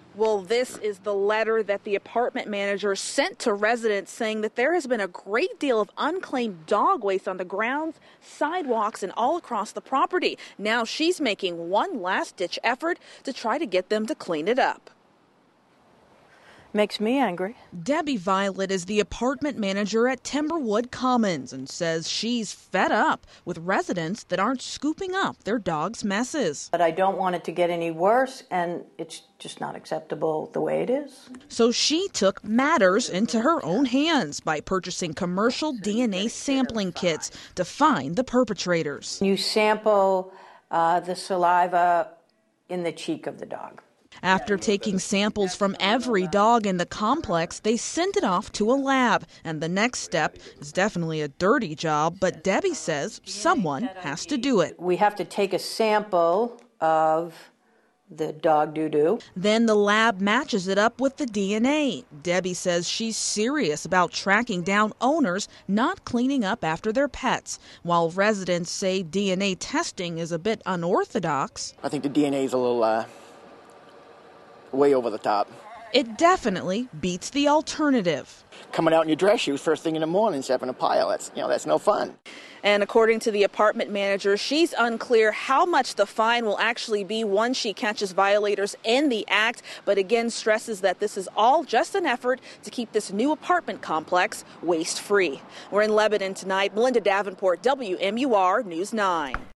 Well, this is the letter that the apartment manager sent to residents saying that there has been a great deal of unclaimed dog waste on the grounds, sidewalks, and all across the property. Now she's making one last-ditch effort to try to get them to clean it up. Makes me angry. Debbie Violet is the apartment manager at Timberwood Commons and says she's fed up with residents that aren't scooping up their dogs' messes. But I don't want it to get any worse, and it's just not acceptable the way it is. So she took matters into her own hands by purchasing commercial DNA sampling kits to find the perpetrators. You sample the saliva in the cheek of the dog. After taking samples from every dog in the complex, they sent it off to a lab. And the next step is definitely a dirty job, but Debbie says someone has to do it. We have to take a sample of the dog doo-doo. Then the lab matches it up with the DNA. Debbie says she's serious about tracking down owners not cleaning up after their pets, while residents say DNA testing is a bit unorthodox. I think the DNA is a little way over the top. It definitely beats the alternative. Coming out in your dress shoes first thing in the morning, having a pile, that's no fun. And according to the apartment manager, she's unclear how much the fine will actually be once she catches violators in the act, but again stresses that this is all just an effort to keep this new apartment complex waste-free. We're in Lebanon tonight. Melinda Davenport, WMUR News 9.